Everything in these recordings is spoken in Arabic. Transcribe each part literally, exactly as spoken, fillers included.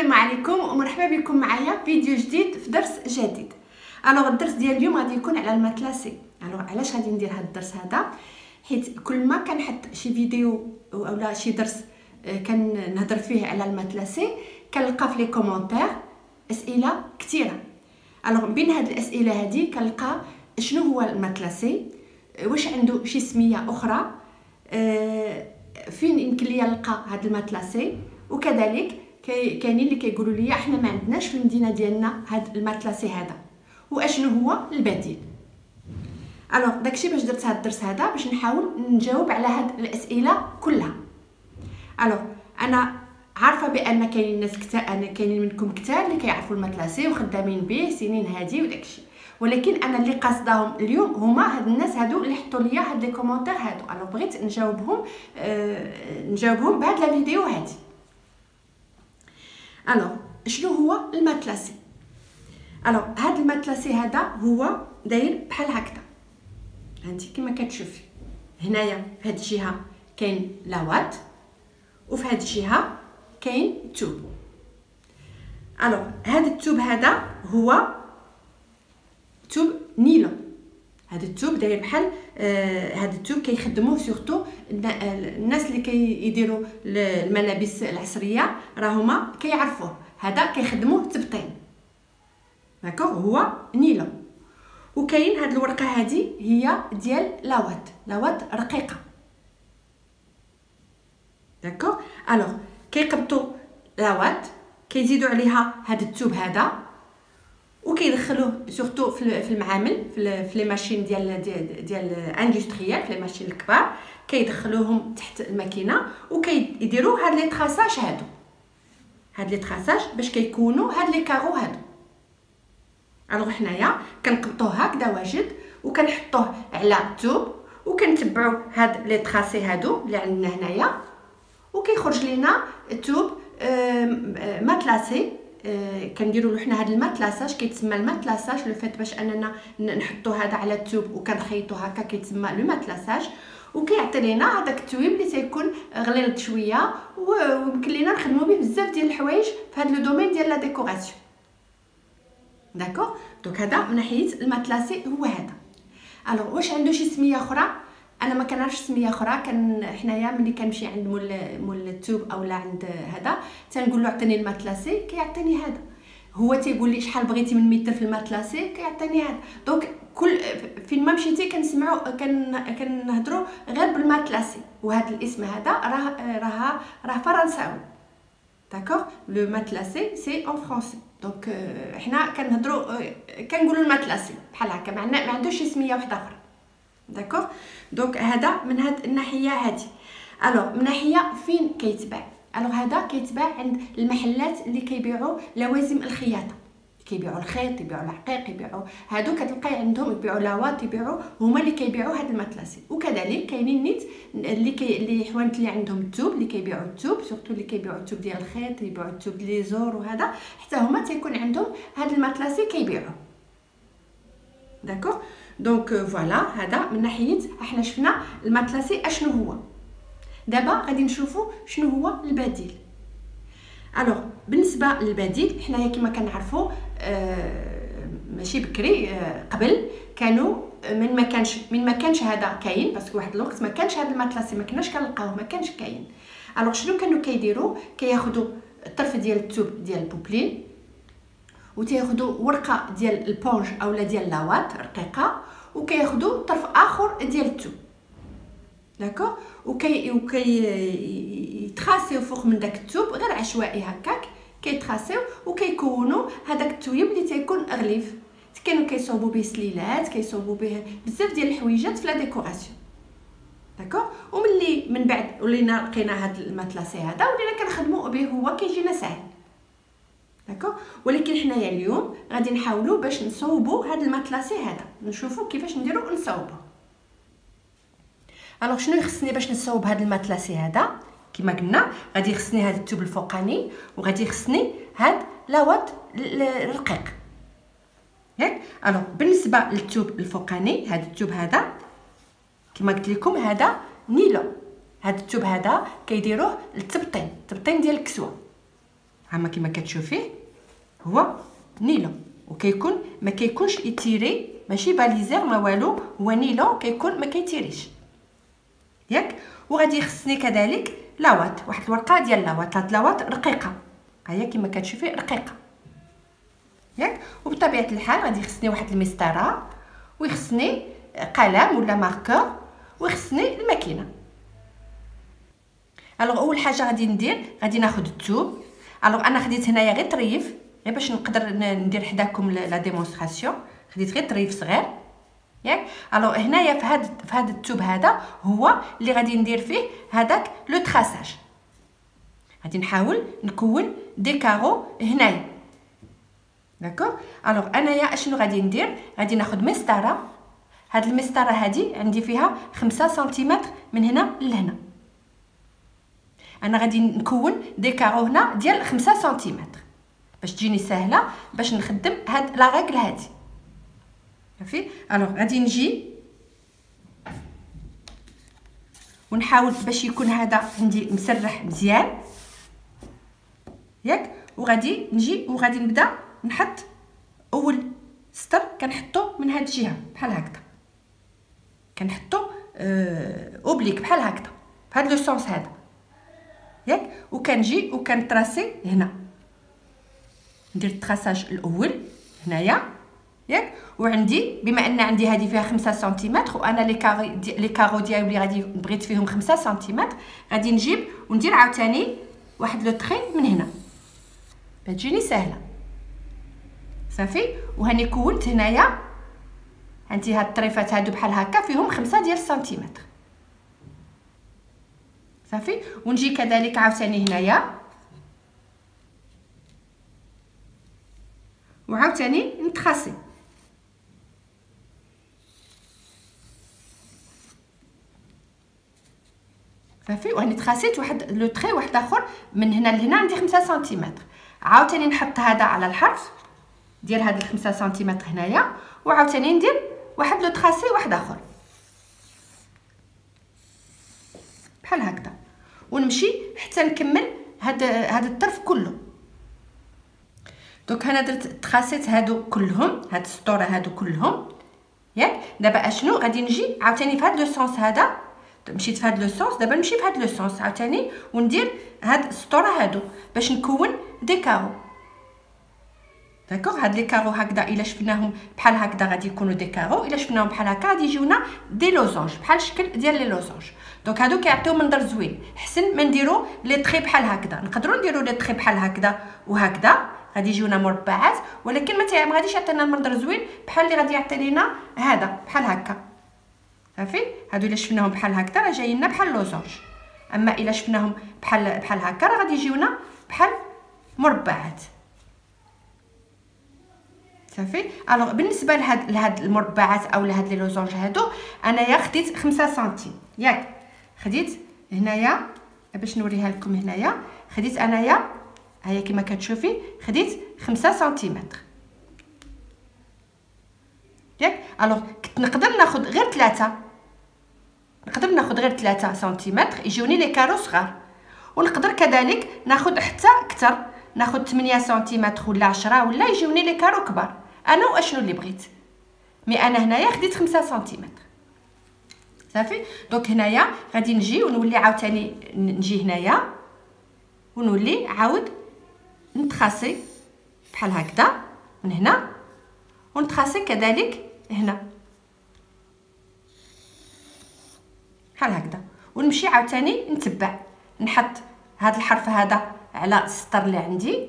السلام عليكم ومرحبا بكم معايا فيديو جديد في درس جديد. الوغ الدرس ديال اليوم غادي يكون على الماتلاسي. الوغ علاش غادي ندير هذا الدرس هذا؟ حيت كل ما كنحط شي فيديو اولا شي درس كنهضر فيه على الماتلاسي كنلقى في لي كومونتير اسئله كثيره. الوغ بين هاد الاسئله هادي كنلقى شنو هو الماتلاسي، واش عنده شي سميه اخرى، أه فين يمكن ليا نلقى هاد الماتلاسي، وكذلك كاينين اللي كيقولوا لي احنا ما عندناش في المدينه ديالنا هاد الماتلاسي هذا، واشنو هو البديل. الوغ داكشي باش درت هاد الدرس هذا باش نحاول نجاوب على هاد الاسئله كلها. الوغ انا عارفه بان كاينين ناس كثار، انا كاينين منكم كثار اللي كيعرفوا الماتلاسي وخدامين به سنين هادي وداكشي، ولكن انا اللي قاصداهم اليوم هما هاد الناس هادو اللي حطوا لي هاد لي كومونتير هادو. الوغ بغيت نجاوبهم أه نجاوبهم بهاد لا فيديو هادي. الوغ شنو هو الماتلاسي؟ الوغ هاد الماتلاسي هذا هو داير بحال هكذا، هانتي كما كتشوفي هنايا في هاد الجهه كاين لاوات وفي هاد الجهه كاين توب. الوغ هاد التوب هذا هو توب نيلون. هاد التوب داير بحال آه هاد التوب كيخدموه سورتو الناس اللي كيديروا الملابس العصريه راهما كيعرفوه، هذا كيخدموه تبطين داكوغ، هو نيلون. وكاين هاد الورقه هادي هي ديال لاوات، لاوات رقيقه داكوغ. الوغ كيقبطوا لاوات كيزيدوا عليها هاد التوب هذا وكيدخلوه سورتو في المعامل في لي ماشين ديال ديال ديال اندستريال، في لي ماشين الكبار كيدخلوهم تحت الماكينه وكيديروا هاد لي تراساج هادو، هاد لي تراساج باش كيكونوا هاد لي كارو هادو. الوغ حنايا كنقبطوه هكذا واجد وكنحطوه على التوب وكنتبعوا هاد لي تراسي هادو اللي عندنا هنايا وكيخرج لينا توب ماتلاسي. آه كنديروا له حنا هذا الماتلاساج كيتسمى الماتلاساج، لو فات باش اننا نحطوا هذا على التوب وكنخيطوا هكا كيتسمى لو ماتلاساج، وكيعطي لينا هذاك التويب اللي تيكون غليظ شويه ويمكن لينا نخدموا به بزاف ديال الحوايج في هذا لو دومين ديال لا ديكوراسيون داكوغ. دونك هذا من ناحيه الماتلاسي هو هذا. الوغ واش عنده شي سميه اخرى؟ انا ما كنعرفش سميه اخرى. كان حنايا ملي كنمشي عند مول مول التوب اولا عند هذا تنقول له عطيني الماتلاسي كيعطيني هذا، هو تيقول لي شحال بغيتي من متر في الماتلاسي كيعطيني هذا. دونك كل فين ما مشيتي كنسمعوا كن كنهضروا غير بالماتلاسي، وهذا الاسم هذا راه راه راه فرنساوي داكوغ. لو ماتلاسي سي اون فرونسي. دونك حنا كنهضروا كنقولوا الماتلاسي بحال هكا، ما عندوش شي سميه واحده اخرى داكوغ. دونك هذا من هاد الناحيه هادي. الوغ من ناحيه فين كيتباع؟ الوغ هذا كيتباع عند المحلات اللي كيبيعوا لوازم الخياطه، كيبيعوا الخيط، يبيعوا العقيق، يبيعوا هادو كتلقاي عندهم يبيعوا لاوات، يبيعوا هما اللي كيبيعوا هاد الماتلاسي. وكذلك كاينين نيت اللي كي اللي حوانت اللي عندهم التوب اللي كيبيعوا التوب، سورتو اللي كيبيعوا التوب ديال الخيط، يبيعوا التوب لي زور وهذا حتى هما تيكون عندهم هاد الماتلاسي كيبيعوا داكوغ. دونك فوالا هذا من ناحيه احنا شفنا الماتلاسي اشنو هو. دابا غادي نشوفوا شنو هو البديل. الوغ بالنسبه للبديل حنايا كما كنعرفوا آه ماشي بكري آه قبل كانوا من ما كانش من ما كانش هذا كاين، باسكو واحد الوقت ما كانش هذا الماتلاسي ما كناش كنلقاوه، ما كانش كاين. الوغ شنو كانوا كيديروا؟ كياخذوا الطرف ديال التوب ديال البوبلين وتياخذوا ورقه ديال البونج اولا ديال لاوات رقيقه وكياخذوا طرف اخر ديال التوب داكوغ، وكي وكي يتراسيو فوق من داك التوب غير عشوائي هكاك كيتراسيو وكيكونوا هذاك التويب اللي تيكون غليف. كانوا كيصوبوا به سليلات، كيصوبوا به بزاف ديال الحويجات في لا ديكوراسيون داكوغ. وملي من بعد ولينا لقينا هذا الماتلاسي هذا ولينا كنخدموا به، هو كيجينا ساهل داكوغ. ولكن حنايا اليوم غادي نحاولوا باش نصوبوا هذا الماتلاسي هذا، نشوفوا كيفاش نديروا نصوبوه. الوغ شنو يخصني باش نصوب هذا الماتلاسي هذا؟ كما قلنا غادي يخصني هذا التوب الفوقاني وغادي يخصني هاد لاوات الرقيق ياك. الوغ بالنسبه للتوب الفوقاني، هذا التوب هذا كما قلت لكم هذا نيلون، هذا التوب هذا كيديروه للتبطين، التبطين ديال الكسوه هما كما كتشوفيه هو نيلون، وكيكون ما كيكونش يتيري، ماشي باليزير ما والو، هو نيلون كيكون ما كيتيريش ياك. وغادي يخصني كذلك لاوات، واحد الورقه ديال لاوات. هاد لاوات رقيقه، ها هي كما كتشوفي رقيقه ياك. وبطبيعه الحال غادي يخصني واحد المسطره، ويخصني قلم ولا ماركور، ويخصني الماكينه. الوغ اول حاجه غادي ندير، غادي ناخذ الثوب. الوغ انا خديت هنايا غير طريف، غير باش نقدر ندير حداكم لا ديمونستراسيون، خديت غير طريف صغير ياك. الوغ هنايا في هذا في هذا الثوب هذا هو اللي غادي ندير فيه هذاك لو تراساج. غادي نحاول نكون دي كارو هنايا، داكوغ. الوغ انايا اشنو غادي ندير؟ غادي ناخذ مسطره. هاد المسطره هادي عندي فيها خمسة سنتيمتر من هنا لهنا. انا غادي نكون دي كارو هنا ديال خمسة سنتيمتر باش تجيني سهله باش نخدم هاد لا ريغل هادي، صافي. الوغ غادي نجي ونحاول باش يكون هذا عندي مسرح مزيان ياك. وغادي نجي وغادي نبدا نحط اول سطر كنحطو من هاد الجهه بحال هكذا، كنحطو أه اوبليك بحال هكذا بهاد لو سونس هذا ياك. وكنجي وكنتراسي هنا، ندير التراساج الاول هنايا ياك. وعندي بما ان عندي هذه فيها خمسة سنتيمتر، وانا لي كاري دي لي كارو ديالي غادي بغيت فيهم خمسة سنتيمتر، غادي نجيب وندير عاوتاني واحد لو تري من هنا باش تجيني سهله، صافي. وهاني كونت هنايا عندي هاد الطريفات هادو بحال هكا فيهم خمسة ديال السنتيمتر، صافي. ونجي كذلك عاوتاني هنايا وعاوتاني نتخاسي، صافي. وهاني تخاسيت واحد لو تري واحد اخر من هنا لهنا عندي خمسة سنتيمتر. عاوتاني نحط هذا على الحرف ديال هاد الخمسة سنتيمتر هنايا، وعاوتاني ندير واحد لو تراسي واحد اخر بحال هكذا، ونمشي حتى نكمل هاد هاد الطرف كله. دونك انا درت تخاسيت هادو كلهم، هاد السطوره هادو كلهم ياك. دابا اشنو غادي نجي عاوتاني في هاد لو سونس هذا، مشيت في هاد لو سونس، دابا نمشي في هاد لو سونس عاوتاني وندير هاد السطوره هادو باش نكون دي كارو، داكوغ. هاد لي كارو هكذا الا شفناهم بحال هكذا غادي يكونوا دي كارو، الا شفناهم بحال هكا غادي يجيونا دي لوزونج بحال الشكل ديال لي لوزونج. دونك هادو كيعطيو منظر زوين، حسن ما نديرو لي طري بحال هكذا. نقدروا نديرو لي طري بحال هكذا وهكذا غادي يجيونا مربعات، ولكن ما غاديش يعطينا المنظر زوين بحال اللي غادي يعطي لينا هذا بحال هكا، صافي. هادو الا شفناهم بحال هكذا راه جايين بحال لوزونج، اما الا شفناهم بحال بحال هكا راه غادي يجيونا بحال مربعات، صافي. الوغ بالنسبه لهاد لهاد المربعات او لهاد لي لوزونج هادو انايا خديت خمسة سنتيم ياك. خديت هنايا باش نوريها لكم، هنايا خديت انايا هيا كما كتشوفي خديت خمسة سنتيمتر ياك. الوغ كنت نقدر ناخذ غير ثلاثة، نقدر ناخذ غير ثلاثة سنتيمتر يجوني لي كارو صغار، ونقدر كذلك ناخذ حتى اكثر، ناخذ ثمانية سنتيمتر ولا عشرة ولا يجوني لي كارو كبار، انا واشنو اللي بغيت. مي انا هنايا خديت خمسة سنتيمتر، صافي. دونك هنايا غادي نجي ونولي عاوتاني نجي هنايا ونولي عاود نتخاسي بحال هكذا من هنا، ونتخاسي كذلك هنا بحال هكذا، ونمشي عاوتاني نتبع، نحط هذا الحرف هذا على السطر اللي عندي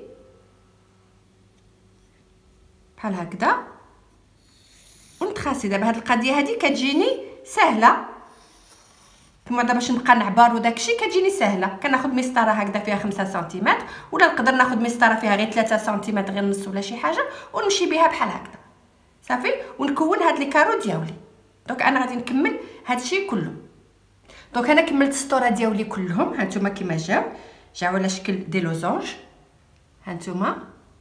بحال هكذا ونتخاسي. دابا هاد القضيه هذه كتجيني سهله، كما دابا باش نبقى نعبر وداكشي كتجيني سهله. كناخذ مسطره هكذا فيها خمسة سنتيمتر، ولا نقدر ناخذ مسطره فيها غير ثلاثة سنتيمتر غير نص ولا شي حاجه، ونمشي بها بحال هكذا، صافي. ونكون هاد لي كارو ديالي. دونك انا غادي نكمل هاد الشيء كله. دونك انا كملت السطوره ديالي كلهم، هانتوما كما جاو جاو على شكل دي لوزونج، هانتوما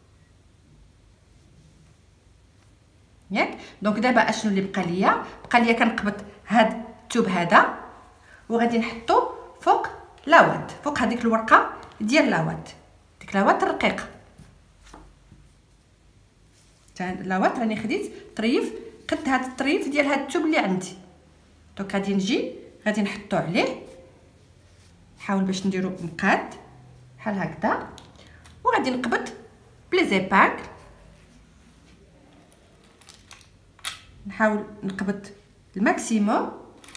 ياك. دونك دابا اشنو اللي بقى ليا؟ بقى ليا كنقبط هاد الثوب هذا وغادي نحطو فوق لاوات، فوق هذيك الورقه ديال لاوات، ديك لاوات رقيقه. لاوات راني خديت طريف قد هاد الطريف ديال هاد الثوب اللي عندي. دونك غادي نجي غادي نحطو عليه، نحاول باش نديرو مقاد بحال هكذا، وغادي نقبض بلي زيباغل، نحاول نقبض الماكسيموم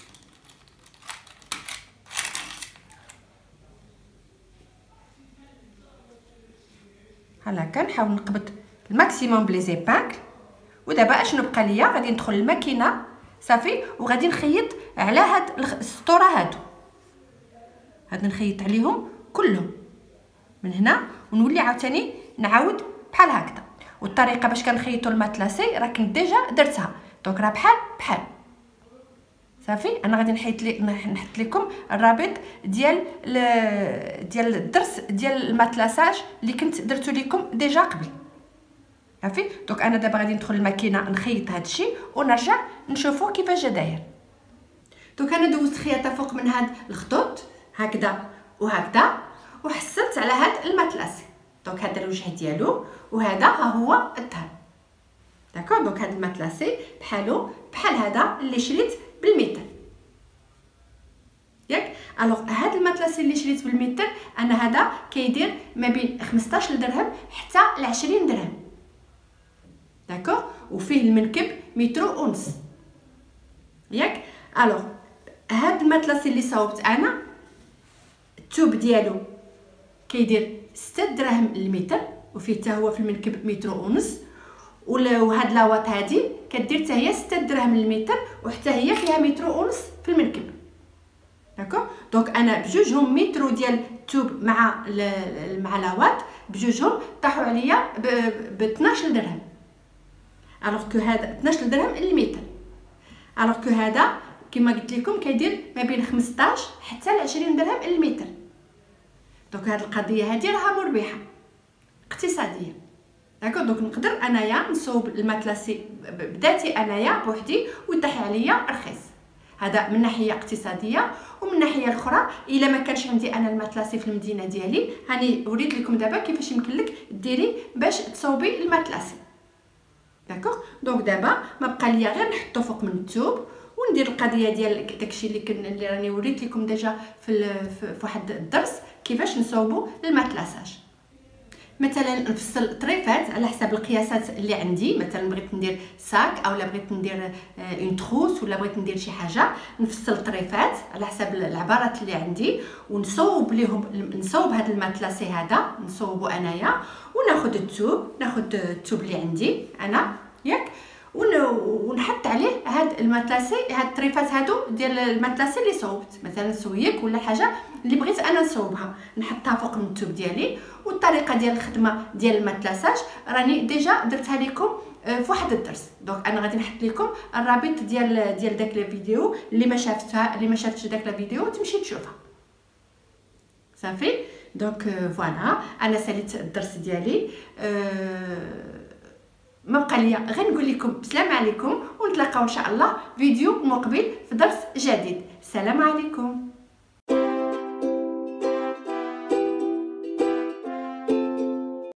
بحال هكا، نحاول نقبض الماكسيموم بلي زيباغل. ودابا اشنو بقى ليا؟ غادي ندخل للماكينه صافي، وغادي نخيط على هاد السطوره هادو، غادي نخيط عليهم كلهم من هنا، ونولي عاوتاني نعاود بحال هكذا. والطريقه باش كنخيطوا الماتلاسي راه كنت ديجا درتها، دونك راه بحال بحال صافي. انا غادي نحيط لي نحط لكم الرابط ديال ديال الدرس ديال الماتلاساج اللي كنت درتو لكم ديجا قبل صافي. دونك انا دابا غادي ندخل الماكينه نخيط هادشي ونرجع نشوفوا كيفاش جا داير. دونك انا دوزت خياطه فوق من هاد الخطوط هكذا وهكذا، وحصلت على هاد الماتلاسي. دونك هذا الوجه ديالو، وهذا ها هو الظهر. داكور. دونك هاد الماتلاسي بحالو بحال هذا اللي شريت بالمتر ياك. الوغ هاد الماتلاسي اللي شريت بالمتر انا هذا كيدير ما بين خمسطاش درهم حتى ل عشرين درهم. داكور. وفيه المنكب متر ونص ياك. الوغ هاد الماتلاسي اللي صاوبت انا الثوب ديالو كيدير ستة دراهم المتر، وفيه حتى هو في المنكب متر ونص. وهاد لاواط هادي كدير حتى هي ستة دراهم المتر، وحتى هي فيها متر ونص في المنكب. داكوغ. دونك انا بجوجهم متر ديال الثوب مع مع لاواط بجوجهم طاحوا عليا ب اثناش درهم. الوغ كو هذا اثناش درهم المتر، الوغ كو هذا كما قلت لكم كيدير ما بين خمسطاش حتى ل عشرين درهم المتر. دونك هاد القضيه هادي راها مربحه اقتصاديه. داكوغ. دونك نقدر انايا نصوب الماتلاسي بذاتي انايا بوحدي ويطيح عليا رخيص. هذا من ناحيه اقتصاديه. ومن الناحيه الاخرى الا ما كانش عندي انا الماتلاسي في المدينه ديالي، هاني وريت لكم دابا كيفاش يمكن لك ديري باش تصوبي الماتلاسي. داكوغ. دونك دابا ما بقى ليا غير نحطو فوق من الثوب وندير القضيه ديال داكشي اللي كن اللي راني وريت لكم ديجا في في واحد الدرس كيفاش نصوبوا الماتلاساج. مثلا نفصل طريفات على حسب القياسات اللي عندي. مثلا بغيت ندير ساك اولا بغيت ندير اون تروس ولا بغيت ندير شي حاجه، نفصل طريفات على حسب العبارات اللي عندي ونصوب ليهم نصوب هذا الماتلاسي هذا نصوبو انايا، وناخذ الثوب ناخذ الثوب اللي عندي انا ياك، ونحط عليه هاد الماتلاسي هاد الطريفات هادو ديال الماتلاسي اللي صوبت. مثلا سويك ولا حاجه اللي بغيت انا نصوبها نحطها فوق من الثوب ديالي. والطريقه ديال الخدمه ديال الماتلاساج راني ديجا درتها لكم في واحد الدرس. دونك انا غادي نحط لكم الرابط ديال ديال داك الفيديو اللي ما شافتها اللي ما شافتش داك الفيديو تمشي تشوفها صافي. دونك فوالا انا ساليت الدرس ديالي. أه ما بقى ليا غير نقول لكم السلام عليكم، ونتلاقاو ان شاء الله فيديو مقبل في درس جديد. السلام عليكم.